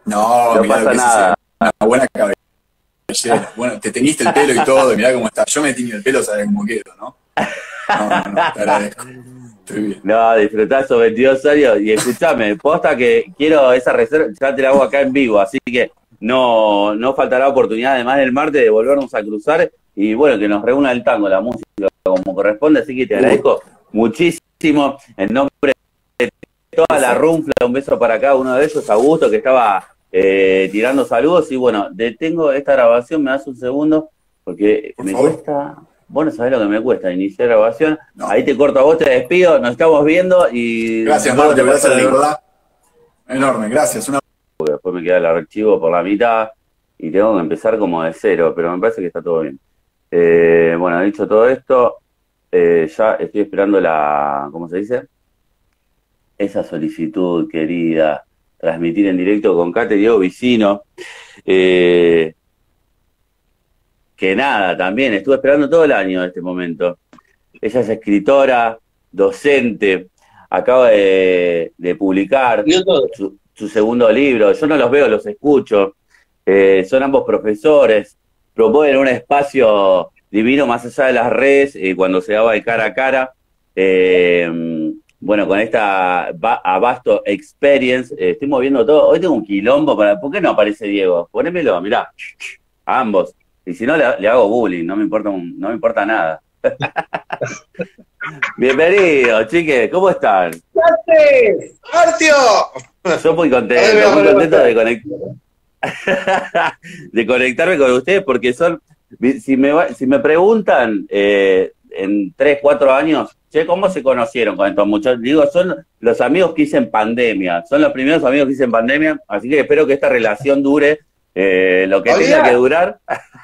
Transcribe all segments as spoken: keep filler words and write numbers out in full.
No, No mirá lo pasa que es nada. ese- una buena cabellera. Bueno, te teñiste el pelo y todo, y mirá cómo está. Yo me tiño el pelo, sabés cómo quedo, ¿no? No, no, no, te agradezco. Estoy bien. No, disfrutá esos veintidós años y escuchame, posta que quiero esa reserva, ya te la hago acá en vivo, así que no, no faltará oportunidad, además del martes, de volvernos a cruzar y bueno, que nos reúna el tango, la música como corresponde, así que te Uh, agradezco muchísimo en nombre de por toda la favor. runfla, un beso para cada uno de ellos, Augusto, que estaba eh, tirando saludos y bueno, detengo esta grabación, me das un segundo, porque Por me favor. cuesta, vos no sabés lo que me cuesta iniciar grabación. No. Ahí te corto a vos, te despido, nos estamos viendo y Gracias, luego te Martín, paso gracias el de link. verdad. Enorme, gracias. Una... Después me queda el archivo por la mitad y tengo que empezar como de cero, pero me parece que está todo bien. Eh, bueno, dicho todo esto, eh, ya estoy esperando la, ¿cómo se dice? Esa solicitud querida, transmitir en directo con Kate Diego Vicino. Eh, que nada, también estuve esperando todo el año este momento. Ella es escritora, docente, acaba de, de publicar su, su segundo libro. Yo no los veo, los escucho. Eh, son ambos profesores, promueven un espacio divino más allá de las redes, eh, cuando se daba de cara a cara. Eh, bueno, con esta va- Abasto Experience, eh, estoy moviendo todo. Hoy tengo un quilombo para. ¿Por qué no aparece Diego? Ponémelo, mirá, a ambos. Y si no, le, le hago bullying, no me importa, un, no me importa nada. Bienvenidos, chiques, ¿cómo están? ¿Qué haces? ¡Artio! Yo muy contento, muy contento de conectar. de conectarme con ustedes porque son, si me, va- si me preguntan eh, en tres, cuatro años, che, ¿cómo se conocieron con estos muchachos? Digo, son los amigos que hice en pandemia, son los primeros amigos que hice en pandemia, así que espero que esta relación dure eh, lo que Oiga. tenga que durar.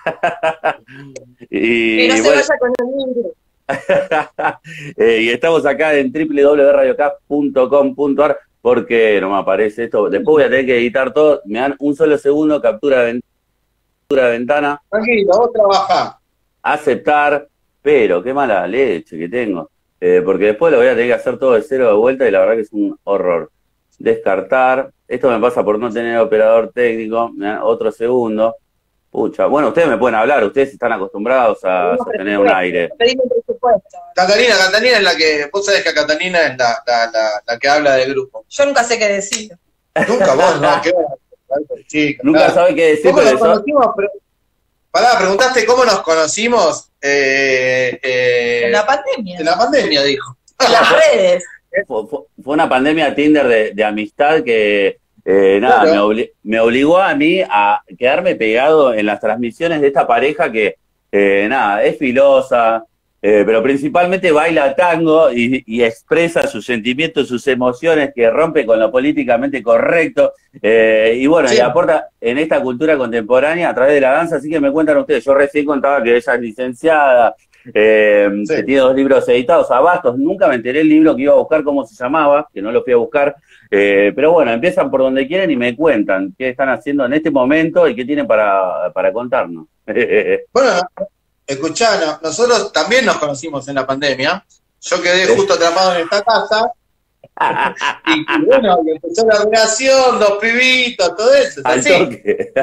y, Que no se bueno, vaya con el libro. eh, y estamos acá en doble u doble u doble u punto radio cap punto com punto ar porque no me aparece esto. Después voy a tener que editar todo. Me dan un solo segundo, captura de, ven- captura de ventana, Tranquilo, vos trabajá. aceptar, pero qué mala leche que tengo. Eh, porque después lo voy a tener que hacer todo de cero de vuelta y la verdad que es un horror. Descartar. Esto me pasa por no tener operador técnico. Me dan otro segundo. Pucha. Bueno, ustedes me pueden hablar. Ustedes están acostumbrados a sostener un aire. Pedimos presupuesto. Catalina, Catalina es la que. Vos sabés que Catalina es la, la, la, la que habla del grupo. Yo nunca sé qué decir. Nunca vos, no, qué chica. Nunca nada. sabe qué decir, ¿Cómo pero nos eso- conocimos? Pero- Pará, preguntaste cómo nos conocimos eh, eh, En la pandemia. en la pandemia, dijo. En las redes. Fue, fue- fue una pandemia Tinder de, de amistad que, eh, nada, Claro. me, obli- me obligó a mí a quedarme pegado en las transmisiones de esta pareja que, eh, nada, es filosa, eh, pero principalmente baila tango y, y expresa sus sentimientos, sus emociones, que rompe con lo políticamente correcto, eh, y bueno, Sí. y aporta en esta cultura contemporánea a través de la danza, así que me cuentan ustedes, yo recién contaba que ella es licenciada, eh, Sí. que tiene dos libros editados, Abastos, nunca me enteré el libro que iba a buscar, cómo se llamaba, que no lo fui a buscar, eh, pero bueno, empiezan por donde quieren y me cuentan qué están haciendo en este momento y qué tienen para, para contarnos. Bueno, escuchá, no- nosotros también nos conocimos en la pandemia. Yo quedé justo atrapado en esta casa. Y, y bueno, y empezó la relación, los pibitos, todo eso. es Al así. toque.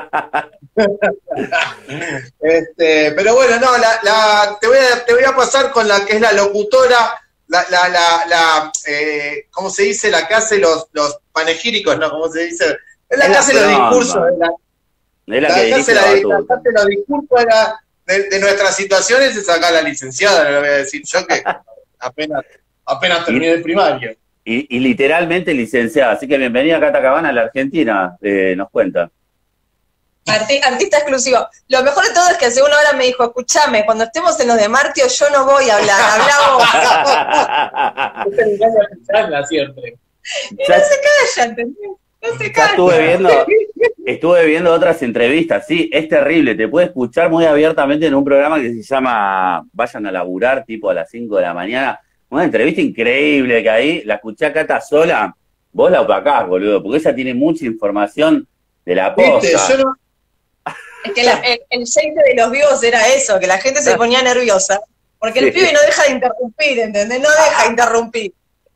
Este, pero bueno, no, la, la, te, voy a, te voy a pasar con la que es la locutora, la, la, la, la eh, ¿cómo se dice? La que hace los, los panegíricos, ¿no? ¿Cómo se dice? Es la Es que la hace los trompa. discursos, de la, Es la la que que dirige hace, la la, la que batuta. hace los discursos de, la- de, de nuestras situaciones es acá la licenciada, no lo voy a decir yo que apenas, apenas terminé el primario. Y, y literalmente licenciada. Así que bienvenida Cata Cabana a la Argentina, eh, nos cuenta. Arti- artista exclusivo. Lo mejor de todo es que según ahora me dijo, escúchame, cuando estemos en los de Martio yo no voy a hablar, habla vos. Es el engaño a escucharla siempre. Y no se calla, ¿entendés? No se Ya calla. estuve viendo, estuve viendo otras entrevistas, sí, es terrible, te puede escuchar muy abiertamente en un programa que se llama Vayan a laburar, tipo a las cinco de la mañana, una entrevista increíble que ahí la escuché a Cata sola, vos la opacás, boludo, porque ella tiene mucha información de la ¿Viste? posta. Yo no, Es que la- el, el jeite de los vivos era eso, que la gente se ponía nerviosa, porque el Sí. pibe no deja de interrumpir, ¿entendés? No deja de interrumpir.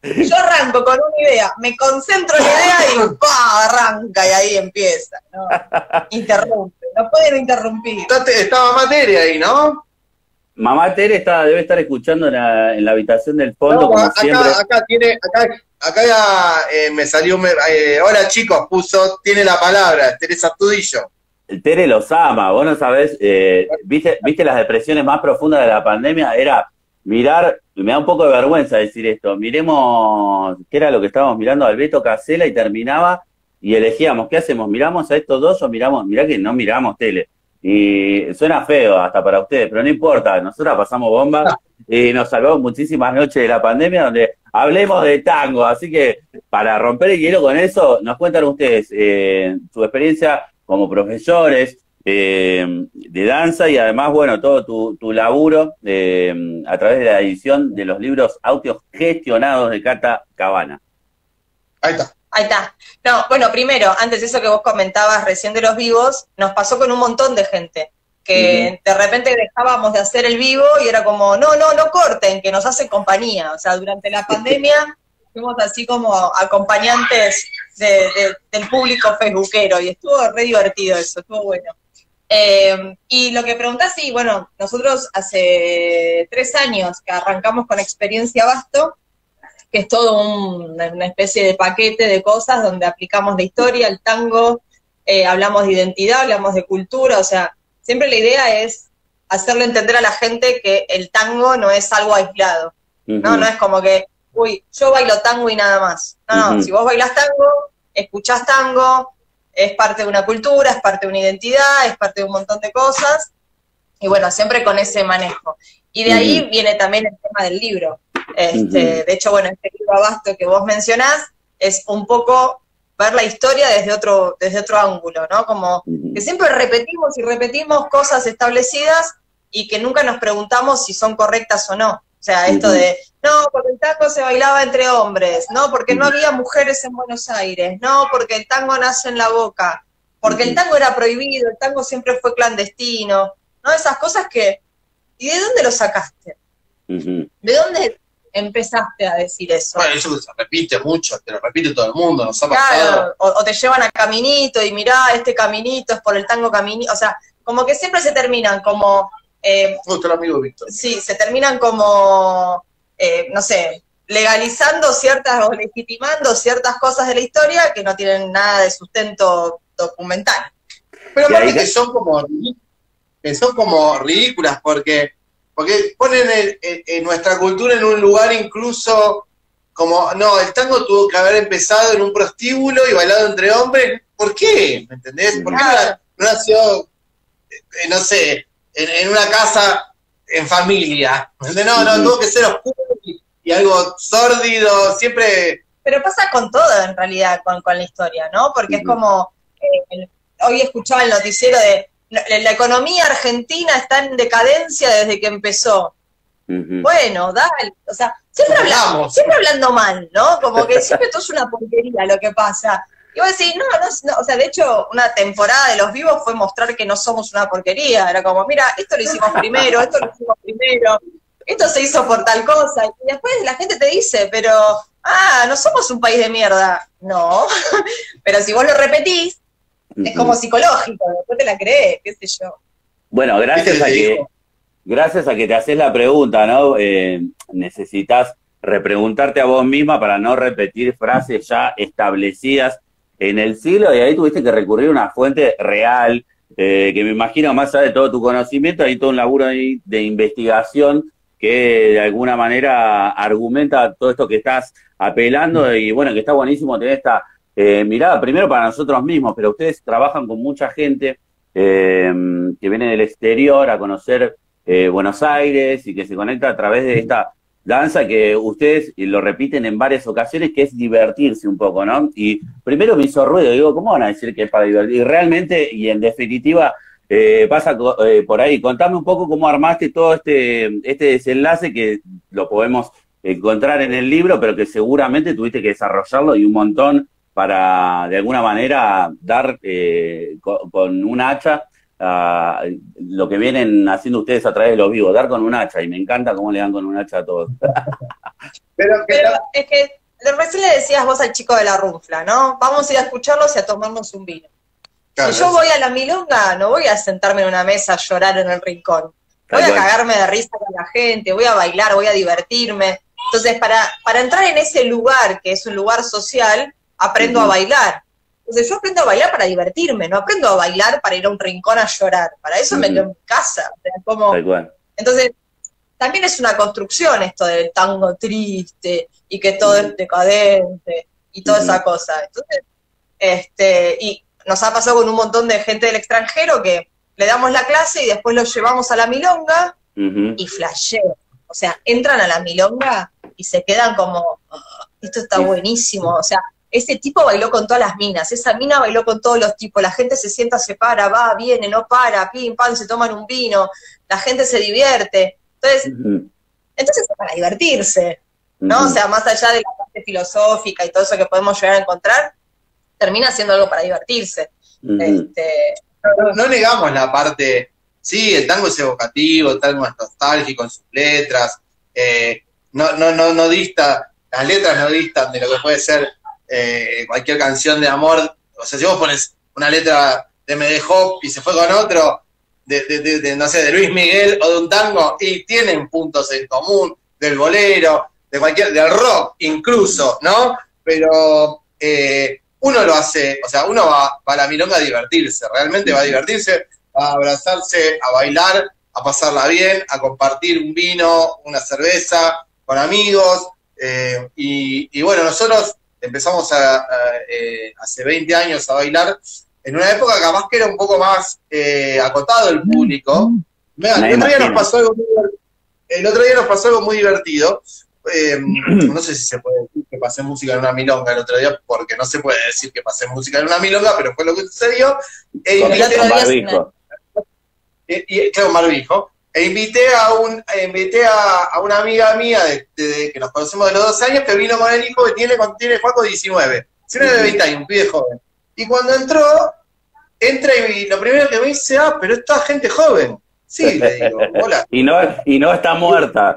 Yo arranco con una idea, me concentro en la idea y ¡pah! Arranca y ahí empieza, ¿no? Interrumpe, no pueden interrumpir. Estaba Materia ahí, ¿no? Mamá Tere está, debe estar escuchando en la, en la habitación del fondo, No, como acá, siempre. acá tiene, acá, acá ya, eh, me salió, me, eh, hola chicos, puso, tiene la palabra, Teresa Tudillo. Tere los ama, vos no sabés, eh, ¿viste, viste las depresiones más profundas de la pandemia? Era mirar, me da un poco de vergüenza decir esto, miremos, ¿qué era lo que estábamos mirando? Alberto Casella, y terminaba, y elegíamos, ¿qué hacemos? ¿Miramos a estos dos o miramos? Mirá que no miramos tele. Y suena feo hasta para ustedes, pero no importa, nosotros pasamos bomba y nos salvamos muchísimas noches de la pandemia donde hablemos de tango, así que para romper el hielo con eso, nos cuentan ustedes eh, su experiencia como profesores eh, de danza y además, bueno, todo tu, tu laburo eh, a través de la edición de los libros autogestionados de Cata Cabana. Ahí está. Ahí está. No, bueno, primero, antes de eso que vos comentabas recién de los vivos, nos pasó con un montón de gente, que uh-huh. de repente dejábamos de hacer el vivo y era como, no, no, no corten, que nos hace compañía. O sea, durante la pandemia fuimos así como acompañantes de, de, del público facebookero y estuvo re divertido eso, estuvo bueno. Eh, y lo que preguntás, sí, bueno, nosotros hace tres años que arrancamos con Experiencia Basto, que es todo un, una especie de paquete de cosas donde aplicamos la historia, el tango, eh, hablamos de identidad, hablamos de cultura, o sea, siempre la idea es hacerle entender a la gente que el tango no es algo aislado, uh-huh. ¿no? No es como que, uy, yo bailo tango y nada más. No, uh-huh. no, si vos bailás tango, escuchás tango, es parte de una cultura, es parte de una identidad, es parte de un montón de cosas, y bueno, siempre con ese manejo. Y de uh-huh. ahí viene también el tema del libro. Este, uh-huh. De hecho, bueno, este libro Abasto que vos mencionás es un poco ver la historia desde otro, desde otro ángulo, ¿no? Como uh-huh. que siempre repetimos y repetimos cosas establecidas y que nunca nos preguntamos si son correctas o no. O sea, esto uh-huh. de, no, porque el tango se bailaba entre hombres, no, porque uh-huh. no había mujeres en Buenos Aires, no, porque el tango nace en la boca, porque uh-huh. el tango era prohibido, el tango siempre fue clandestino, ¿no? Esas cosas que, ¿y de dónde lo sacaste? Uh-huh. ¿De dónde empezaste a decir eso? Bueno, eso se repite mucho, te lo repite todo el mundo, nos ha claro, pasado. O, o te llevan a Caminito y mirá, este Caminito es por el tango Caminito, o sea, como que siempre se terminan como... Eh, Otro amigo Víctor. Sí, se terminan como, eh, no sé, legalizando ciertas o legitimando ciertas cosas de la historia que no tienen nada de sustento documental. Pero aparte que son como, que son como ridículas porque... Porque ponen el, el, el, nuestra cultura en un lugar incluso como, no, el tango tuvo que haber empezado en un prostíbulo y bailado entre hombres. ¿Por qué? ¿Me entendés? ¿Por qué no, no nació, eh, no sé, en, en una casa en familia? ¿Entendés? No, no, tuvo que ser oscuro y, y algo sórdido, siempre... Pero pasa con todo, en realidad, con, con la historia, ¿no? Porque uh-huh. es como, eh, hoy escuchaba el noticiero de... La, la economía argentina está en decadencia desde que empezó. Uh-huh. Bueno, dale, o sea, siempre hablando, siempre hablando mal, ¿no? Como que siempre esto es una porquería lo que pasa. Y vos decís, no, no, no, o sea, de hecho, una temporada de Los Vivos fue mostrar que no somos una porquería. Era como, mira, esto lo hicimos primero, esto lo hicimos primero, esto se hizo por tal cosa. Y después la gente te dice, pero, ah, no somos un país de mierda. No, pero si vos lo repetís, es como psicológico, después te la crees, qué sé yo. Bueno, gracias a que gracias a que te haces la pregunta, ¿no? Eh, necesitas repreguntarte a vos misma para no repetir frases ya establecidas en el siglo, y ahí tuviste que recurrir a una fuente real, eh, que me imagino más allá de todo tu conocimiento, hay todo un laburo ahí de investigación que de alguna manera argumenta todo esto que estás apelando, y bueno, que está buenísimo tener esta Eh, mirada, primero para nosotros mismos, pero ustedes trabajan con mucha gente eh, que viene del exterior a conocer eh, Buenos Aires y que se conecta a través de esta danza que ustedes lo repiten en varias ocasiones, que es divertirse un poco, ¿no? Y primero me hizo ruido, digo, ¿cómo van a decir que es para divertir? Y realmente, y en definitiva, eh, pasa eh, por ahí. Contame un poco cómo armaste todo este, este desenlace, que lo podemos encontrar en el libro, pero que seguramente tuviste que desarrollarlo y un montón para, de alguna manera, dar eh, con, con un hacha uh, lo que vienen haciendo ustedes a través de Los Vivos, dar con un hacha, y me encanta cómo le dan con un hacha a todos. Pero, que Pero ta- es que recién le decías vos al chico de la runfla, ¿no? Vamos a ir a escucharlos y a tomarnos un vino. claro, Si yo voy a la milonga, no voy a sentarme en una mesa a llorar en el rincón. Voy Tal a cual. cagarme de risa con la gente, voy a bailar, voy a divertirme. Entonces, para, para entrar en ese lugar, que es un lugar social, aprendo Ujú. a bailar. Entonces, yo aprendo a bailar para divertirme, no aprendo a bailar para ir a un rincón a llorar. Para eso me Ujú. quedo en mi casa. O sea, como... Tal cual. Entonces, también es una construcción esto del tango triste y que todo es decadente y toda Ujú. esa cosa. Entonces, este, y nos ha pasado con un montón de gente del extranjero que le damos la clase y después los llevamos a la milonga Ujú. y flashean. O sea, entran a la milonga y se quedan como, "Ah, esto está Sí. buenísimo". O sea, ese tipo bailó con todas las minas, esa mina bailó con todos los tipos, la gente se sienta, se para, va, viene, no para, pim, pam, se toman un vino, la gente se divierte. Entonces, Ujú. entonces es para divertirse, ¿no? Ujú. O sea, más allá de la parte filosófica y todo eso que podemos llegar a encontrar, termina siendo algo para divertirse. Ujú. Este, no, no negamos la parte, sí, el tango es evocativo, el tango es nostálgico en sus letras, eh, no, no, no, no dista, las letras no distan de lo que puede ser eh, cualquier canción de amor. O sea, si vos pones una letra de Me dejó y se fue con otro, de, de, de, de, no sé, de Luis Miguel o de un tango, y tienen puntos en común, del bolero, de cualquier, del rock incluso, ¿no? Pero eh, uno lo hace, o sea, uno va, va a la milonga a divertirse, realmente va a divertirse, va a abrazarse, a bailar, a pasarla bien, a compartir un vino, una cerveza con amigos, eh, y, y bueno, nosotros empezamos a, a, eh, hace veinte años a bailar, en una época capaz que era un poco más eh, acotado el público. Mira, Me el otro día nos imagino. pasó algo muy, el otro día nos pasó algo muy divertido. Eh, no sé si se puede decir que pasé música en una milonga el otro día, porque no se puede decir que pasé música en una milonga, pero fue lo que sucedió. E Con, invité, con día barbijo. e- y, claro, un barbijo. E invité a un, e invité a, a una amiga mía de, de- de- que nos conocemos de los doce años, que vino con el hijo que tiene, con- tiene Juaco diecinueve. diecinueve de veinte años, un pibe joven. Y cuando entró, entra y lo primero que me dice, ah, pero esta gente joven. Sí, le digo, hola. Y no, y no está muerta.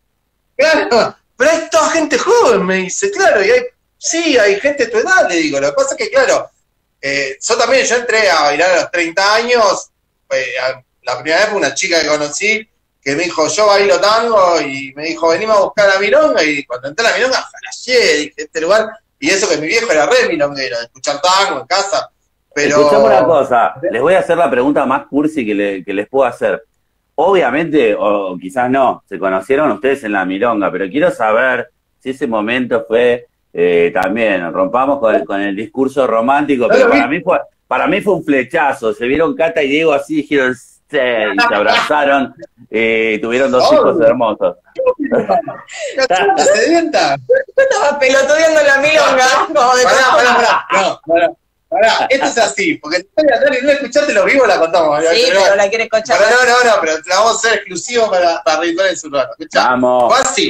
Claro, pero es toda gente joven, me dice, claro, y hay, sí, hay gente de tu edad, le digo. Lo que pasa es que, claro, eh, yo también, yo entré a bailar a los treinta años, eh, a- la primera vez fue una chica que conocí, que me dijo, yo bailo tango, y me dijo, venimos a buscar a milonga, y cuando entré a la milonga, flasheé, dije, este lugar, y eso que mi viejo era re milonguero, de escuchar tango en casa, pero... Escuchame una cosa, les voy a hacer la pregunta más cursi que, le- que les puedo hacer. Obviamente, o quizás no, se conocieron ustedes en la milonga, pero quiero saber si ese momento fue eh, también, rompamos con el, con el discurso romántico, pero para mí fue para mí fue un flechazo. Se vieron Cata y Diego así, dijeron, sí, y se abrazaron, y tuvieron dos Oh. hijos hermosos. ¿Cachata sedienta? yo estaba pelotudeando en la milonga, como de Pará, todo. pará, pará, no, pará, pará, esto es así, porque la historia de Dani, no escuchaste lo vivo, la contamos. Sí, pero la quiere escuchar. Pero no, no, no, pero la vamos a hacer exclusivo para, para Ritual en su rato. Escuchá, Vamos. fue así.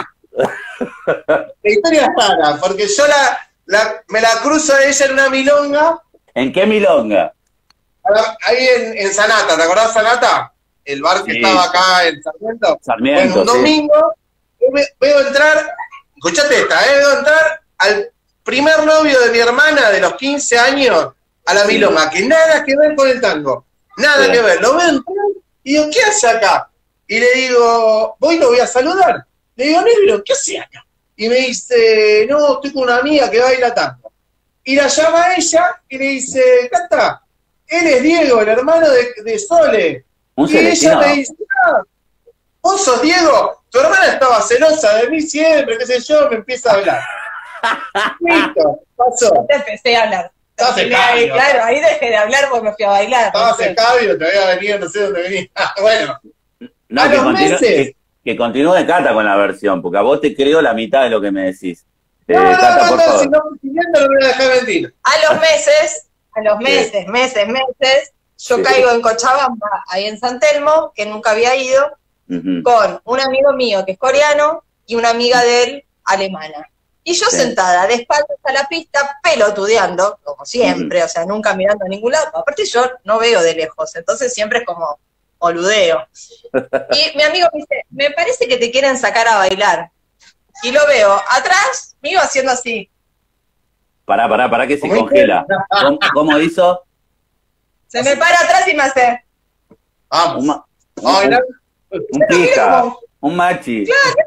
La historia es rara, porque yo la, la, me la cruzo a ella en una milonga, ¿En qué milonga? ahí en, en Sanata, ¿te acordás Sanata? El bar que Sí. estaba acá en Sarmiento. Sarmiento, Bueno, un sí. domingo, yo me- veo entrar, escuchate esta, ¿eh? Veo entrar al primer novio de mi hermana de los quince años a la Sí. milonga, que nada que ver con el tango, nada Sí. que ver. Lo veo entrar y digo, ¿qué hace acá? Y le digo, voy y lo voy a saludar. Le digo, negro, ¿qué hace acá? Y me dice, no, estoy con una amiga que baila tango. Y la llama a ella y le dice, Cata, él es Diego, el hermano de, de Sole. Un Y ella celestino. me dice, ah, vos sos Diego, tu hermana estaba celosa de mí siempre, qué sé yo, me empieza a hablar. Listo, pasó. Te empecé a hablar. Estabas Y en me- cambio. claro, ahí dejé de hablar porque me fui a bailar. Estabas no sé. en cabio, te había venido, no sé dónde venía. Bueno, No, a que los continúe, meses. que, que continúe Cata con la versión, porque a vos te creo la mitad de lo que me decís. Eh, no, no, Cata, no, por no, favor. si no estoy siguiendo, no me voy a dejar mentir. A los meses, a los meses, meses, meses, yo Sí. caigo en Cochabamba, ahí en San Telmo, que nunca había ido, Ujú. con un amigo mío que es coreano y una amiga de él alemana. Y yo Sí. sentada de espaldas a la pista, pelotudeando, como siempre, o sea, nunca mirando a ningún lado. Aparte yo no veo de lejos, entonces siempre es como boludeo. Y mi amigo me dice, me parece que te quieren sacar a bailar. y lo veo atrás mío haciendo así. Pará, pará, pará que se congela. ¿Cómo, cómo hizo? Se me para atrás y me hace... Vamos. Un, ma- Ay, un- no. un pija, un machi.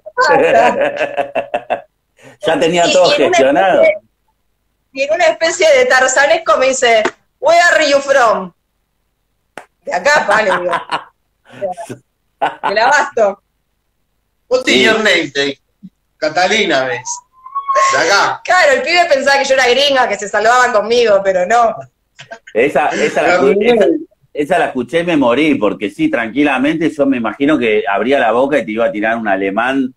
Ya tenía Y- todo y en una gestionado. especie- Y en una especie de tarzanesco me dice, where are you from? De acá, vale, digo. Del Abasto. What's your name, te dijo. Catalina, ¿ves? De acá. Claro, el pibe pensaba que yo era gringa, que se salvaban conmigo, pero no. Esa, esa, la, escu- esa, esa la escuché y me morí, porque sí, tranquilamente yo me imagino que abría la boca y te iba a tirar un alemán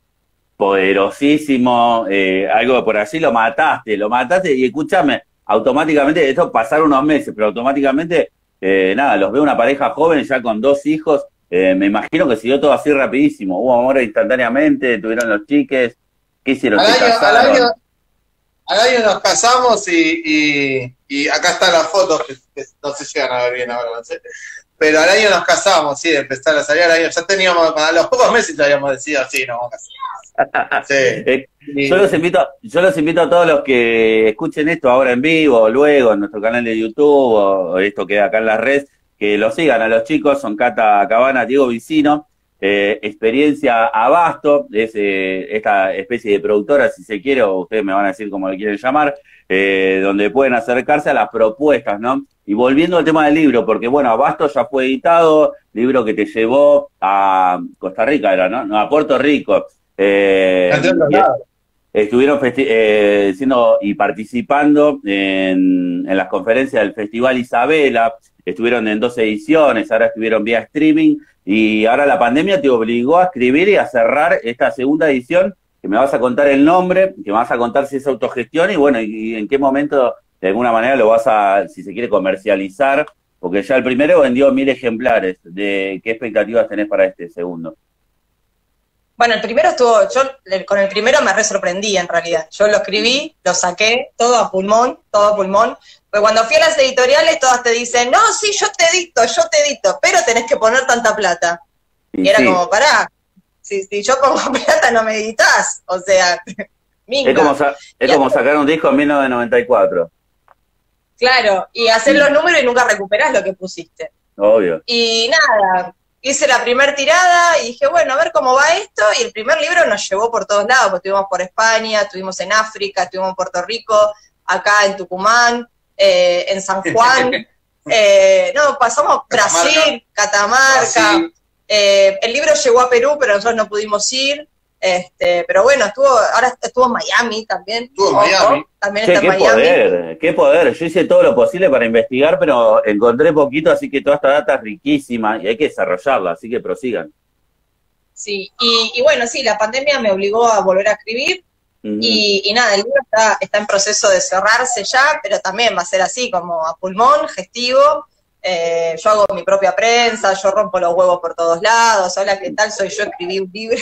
poderosísimo, eh, algo por así, lo mataste, lo mataste, y escúchame, automáticamente, esto pasaron unos meses, pero automáticamente, eh, nada, los veo una pareja joven ya con dos hijos, eh, me imagino que siguió todo así rapidísimo, hubo amor instantáneamente, tuvieron los chiques, ¿qué hicieron? Al ¿Se año, al, casaron? año, al año nos casamos y, y, y acá están las fotos que, que no se llegan a ver bien ahora, no sé. Pero al año nos casamos, sí, de empezar a salir al año. Ya teníamos, a los pocos meses ya habíamos decidido, sí, nos vamos a casar. Sí. Eh, Y- Yo los invito, yo los invito a todos los que escuchen esto ahora en vivo, o luego en nuestro canal de YouTube, o, o esto queda acá en las redes, que lo sigan a los chicos, son Cata Cabana, Diego Vicino, eh, Experiencia Abasto, es eh, esta especie de productora, si se quiere, o ustedes me van a decir cómo le quieren llamar, eh, donde pueden acercarse a las propuestas, ¿no? Y volviendo al tema del libro, porque bueno, Abasto ya fue editado, libro que te llevó a Costa Rica, era, ¿no? No, a Puerto Rico. Eh, Entre otros y- lados. Estuvieron festi- eh, siendo y participando en, en las conferencias del Festival Isabela, estuvieron en dos ediciones, ahora estuvieron vía streaming, y ahora la pandemia te obligó a escribir y a cerrar esta segunda edición, que me vas a contar el nombre, que me vas a contar si es autogestión, y bueno, y, y en qué momento de alguna manera lo vas a, si se quiere, comercializar, porque ya el primero vendió mil ejemplares. De ¿qué expectativas tenés para este segundo? Bueno, el primero estuvo, yo el- con el primero me re sorprendí en realidad. Yo lo escribí, lo saqué, todo a pulmón, todo a pulmón. Pues cuando fui a las editoriales todas te dicen, no, sí, yo te edito, yo te edito, pero tenés que poner tanta plata. Y, Y era sí, como, pará, si, si yo pongo plata no me editas, o sea, minga. es como, sa- es como sacar un disco en mil novecientos noventa y cuatro, Claro, y hacer los números y nunca recuperás lo que pusiste. obvio. Y nada, hice la primera tirada y dije, bueno, a ver cómo va esto, y el primer libro nos llevó por todos lados, porque estuvimos por España, estuvimos en África, estuvimos en Puerto Rico, acá en Tucumán, eh, en San Juan, eh, no, pasamos Brasil, Catamarca, Brasil. eh, el libro llegó a Perú, pero nosotros no pudimos ir, este, pero bueno, estuvo, ahora estuvo en Miami también, Estuvo en ojo, Miami. también Che, está qué en Miami. poder, qué poder. Yo hice todo lo posible para investigar, pero encontré poquito, así que toda esta data es riquísima y hay que desarrollarla, así que prosigan. Sí, y, y bueno, sí, la pandemia me obligó a volver a escribir, Ujú. y, y nada, el libro está, está en proceso de cerrarse ya, pero también va a ser así, como a pulmón, gestivo. Eh, yo hago mi propia prensa, yo rompo los huevos por todos lados, hola, ¿qué tal? Soy yo, escribí un libro.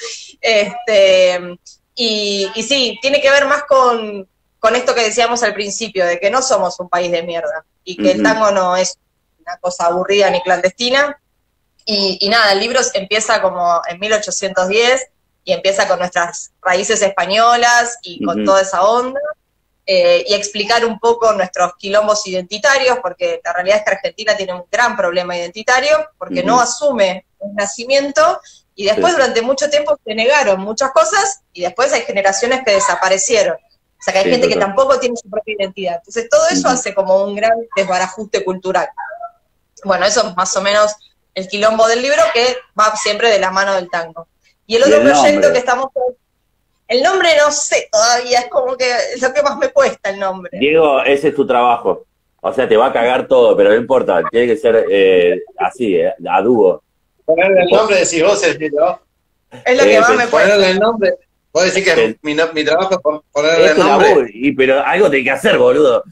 este, y, y sí, tiene que ver más con, con esto que decíamos al principio, de que no somos un país de mierda, y que el Ujú. tango no es una cosa aburrida ni clandestina. Y, y nada, el libro empieza como en mil ochocientos diez, y empieza con nuestras raíces españolas y con Ujú. toda esa onda, eh, y explicar un poco nuestros quilombos identitarios, porque la realidad es que Argentina tiene un gran problema identitario, porque Ujú. no asume un nacimiento, y después Sí. durante mucho tiempo se negaron muchas cosas, y después hay generaciones que desaparecieron. O sea que hay Sí, gente que total. tampoco tiene su propia identidad. Entonces todo eso Ujú. hace como un gran desbarajuste cultural. Bueno, eso es más o menos el quilombo del libro, que va siempre de la mano del tango. Y el Y otro el proyecto nombre. que estamos... El nombre no sé todavía, es como que es lo que más me cuesta el nombre. Diego, ese es tu trabajo. O sea, te va a cagar todo, pero no importa, tiene que ser eh, así, eh, a dúo. Ponerle el nombre, decís vos, el ¿no? Es lo Eh, que más pues, me cuesta. Ponerle el nombre. Vos decís que Sí. mi, no- mi trabajo es pon- ponerle Es el tu nombre. laburo, y, pero algo tenés que hacer, boludo.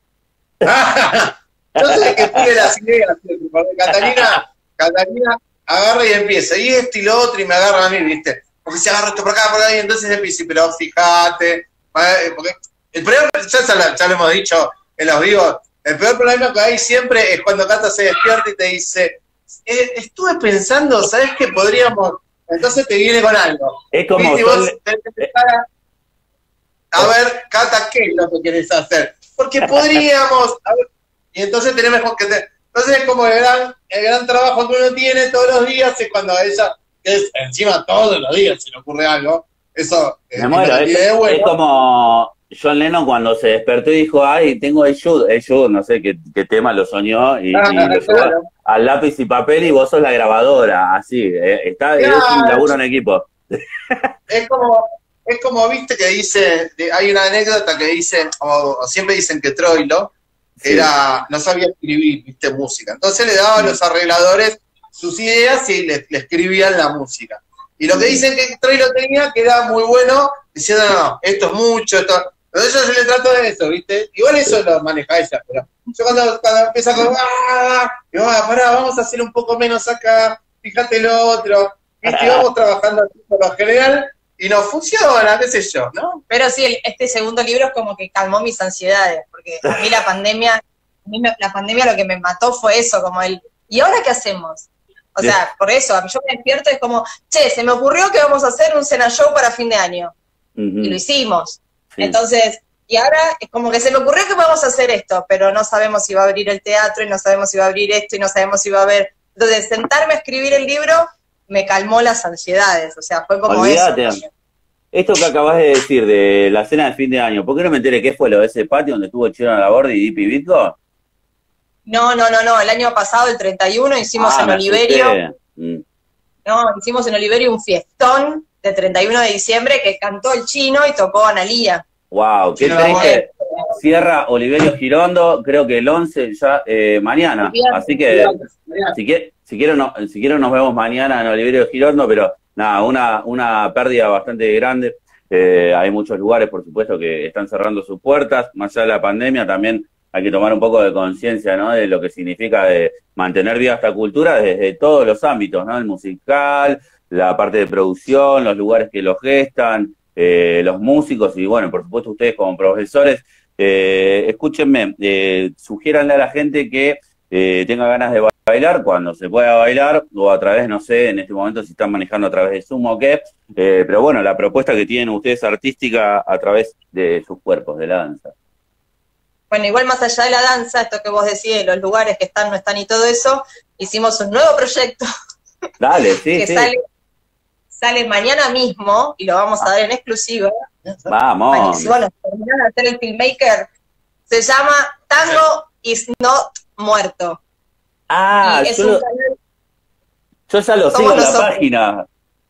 Yo soy el que pide las ideas. Porque Catalina, Catalina agarra y empieza. Y esto y lo otro, y me agarra a mí, ¿viste? Porque se agarra esto por acá, por ahí, entonces empieza. Pero fíjate. eh, Porque el problema, ya, se lo- ya lo hemos dicho en los vivos, el peor problema que hay siempre es cuando Cata se despierta y te dice: eh, estuve pensando, ¿sabes qué podríamos entonces te viene con algo. Es como... ¿Viste? Vos tenés que empezar a, a ver, Cata, ¿qué es lo que querés hacer? Porque podríamos... A ver, y entonces tenemos que... Te, entonces es como el gran, el gran trabajo que uno tiene todos los días, es cuando a ella, que es encima todos los días, se le ocurre algo, eso Me es, muero, es, es, bueno. Es como John Lennon cuando se despertó y dijo, ay, tengo el Jude, el Jude, no sé qué, qué tema lo soñó, y, ah, y lo claro. llevó al lápiz y papel y vos sos la grabadora, así, eh, está, claro, es un laburo en equipo. Es como, es como, viste, que dice, hay una anécdota que dicen, o, o siempre dicen que Troilo, sí. era, no sabía escribir, viste, música. Entonces le daba a los arregladores sus ideas y le, le escribían la música. Y lo que dicen que Troilo tenía, que era muy bueno, diciendo, no, no, esto es mucho, esto... Entonces yo se le trato de eso, viste. Igual eso lo maneja ella, pero yo cuando, cuando empieza con, ¡ah! Digo, ah, pará, vamos a hacer un poco menos acá, fíjate lo otro. Viste, y vamos trabajando así por lo general, y nos funciona, qué sé yo, ¿no? Pero sí, el, este segundo libro es como que calmó mis ansiedades, porque a mí la pandemia, a mí me, la pandemia lo que me mató fue eso, como el, ¿y ahora qué hacemos? O sea, sí. por eso, yo me despierto y es como, che, se me ocurrió que vamos a hacer un cena show para fin de año, uh-huh. y lo hicimos. Sí. Entonces, y ahora es como que se me ocurrió que vamos a hacer esto, pero no sabemos si va a abrir el teatro, y no sabemos si va a abrir esto, y no sabemos si va a haber... Entonces, sentarme a escribir el libro me calmó las ansiedades, o sea, fue como Olvídate. eso. Esto que acabas de decir de la cena de fin de año, ¿por qué no me enteré qué fue lo de ese patio donde estuvo Chino a la Borda y Dipi Bitco? No, no, no, no, el año pasado, el treinta y uno, hicimos ah, en Oliverio, mm. no, hicimos en Oliverio un fiestón de treinta y uno de diciembre que cantó el Chino y tocó Analía. Wow, qué triste. Cierra Oliverio Girondo, creo que el once ya eh, mañana, así que si, quiere, si, quieren, no, si quieren nos vemos mañana en Oliverio Girondo, pero nada, una, una pérdida bastante grande. Eh, hay muchos lugares, por supuesto, que están cerrando sus puertas, más allá de la pandemia también hay que tomar un poco de conciencia, ¿no?, de lo que significa de mantener viva esta cultura desde todos los ámbitos, ¿no?, el musical, la parte de producción, los lugares que lo gestan, eh, los músicos y, bueno, por supuesto ustedes como profesores, eh, escúchenme, eh, sugiéranle a la gente que eh, tenga ganas de bailar cuando se pueda bailar o a través, no sé, en este momento si están manejando a través de Zoom o qué, eh, pero bueno, la propuesta que tienen ustedes artística a través de sus cuerpos, de la danza. Bueno, igual más allá de la danza, esto que vos decís, los lugares que están, no están y todo eso, hicimos un nuevo proyecto. Dale, sí, que sí. Sale, sale mañana mismo y lo vamos a dar en exclusiva. Vamos. Si bueno, terminan de hacer el filmmaker, se llama Tango is Not Muerto. Ah, yo, lo, canal, yo ya lo sigo en la página.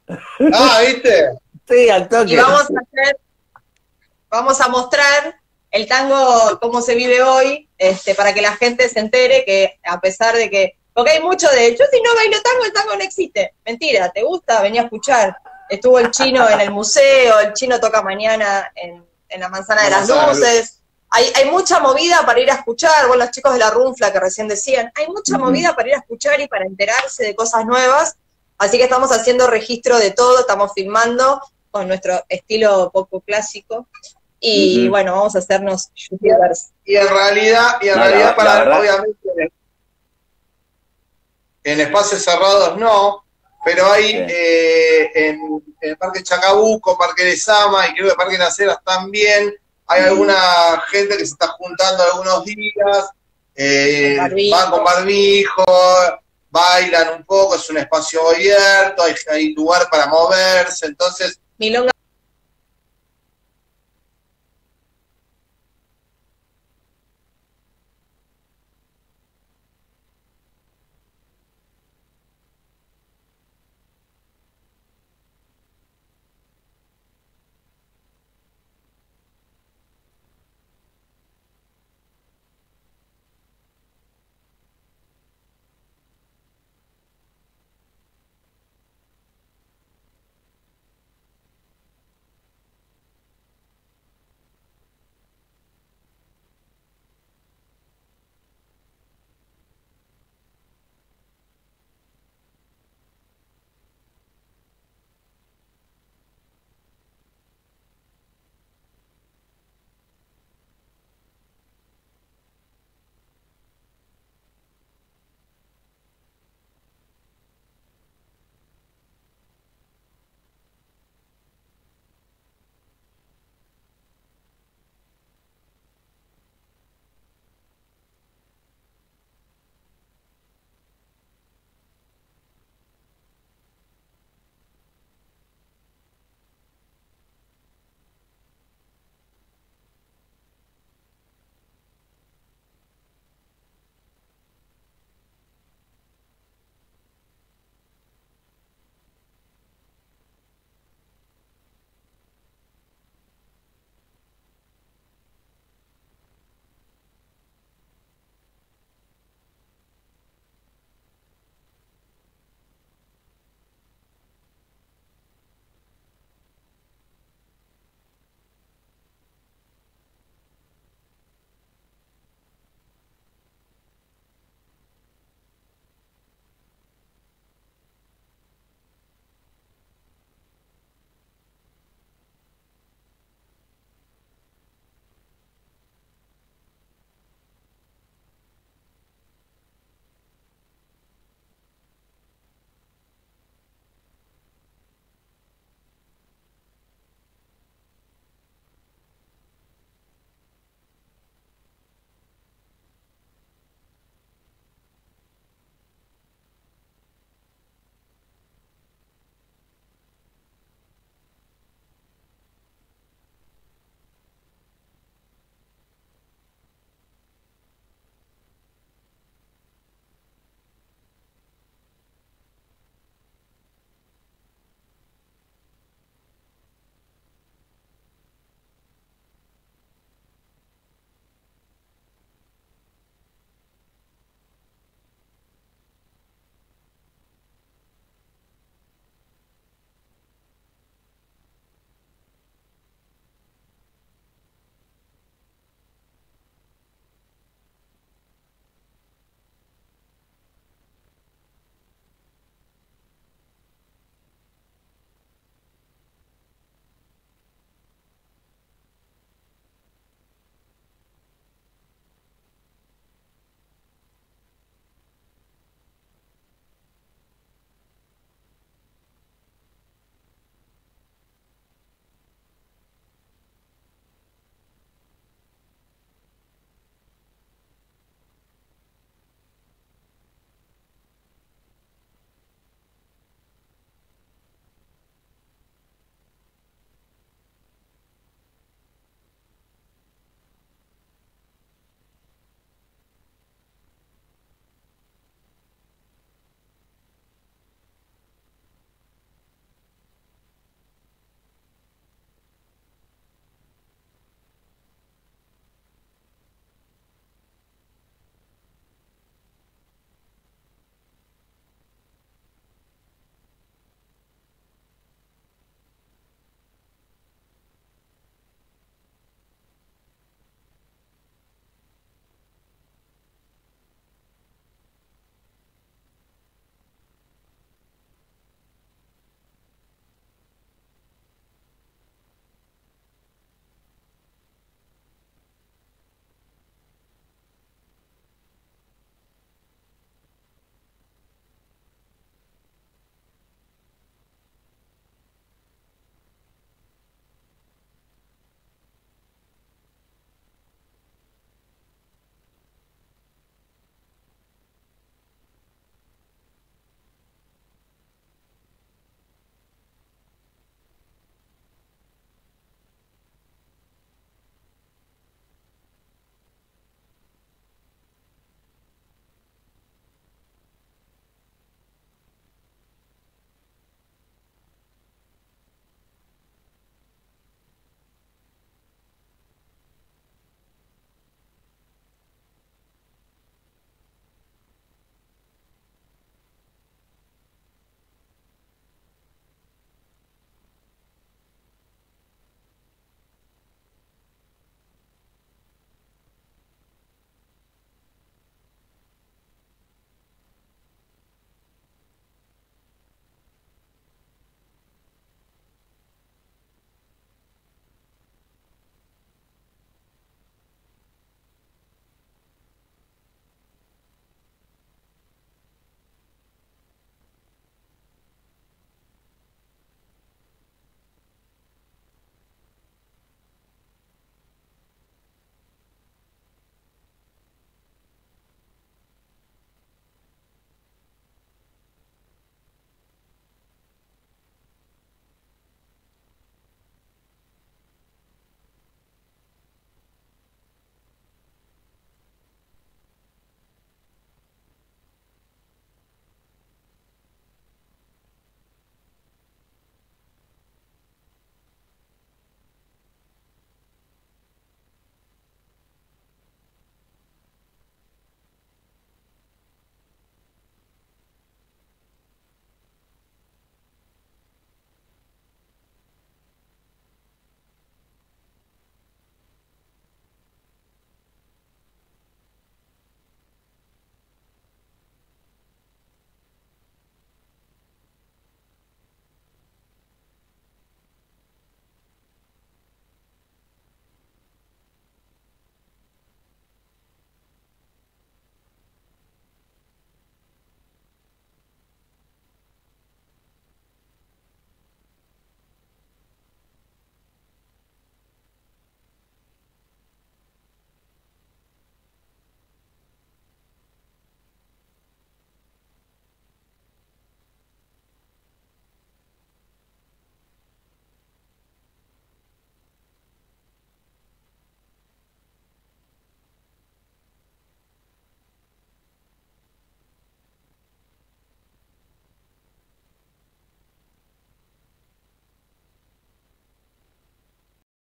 Ah, ¿viste? Sí, al toque. Y vamos a hacer, vamos a mostrar el tango, cómo se vive hoy, este, para que la gente se entere que a pesar de que, porque hay mucho de, yo si no bailo tango, el tango no existe. Mentira, ¿te gusta? Vení a escuchar. Estuvo el Chino en el museo, el Chino toca mañana en, en la Manzana de las Luces. Hay, hay mucha movida para ir a escuchar, bueno, los chicos de la Runfla que recién decían, hay mucha uh-huh. movida para ir a escuchar y para enterarse de cosas nuevas, así que estamos haciendo registro de todo, estamos filmando con nuestro estilo poco clásico, y uh-huh. bueno, vamos a hacernos youtubers. Y en realidad, y en no, realidad la, para, la obviamente, en espacios cerrados no, pero hay sí. eh, en, en el Parque Chacabuco, Parque de Sama, y creo que Parque Las Heras también, hay alguna gente que se está juntando algunos días, eh, van con barbijo, bailan un poco, es un espacio abierto, hay, hay lugar para moverse, entonces... Milonga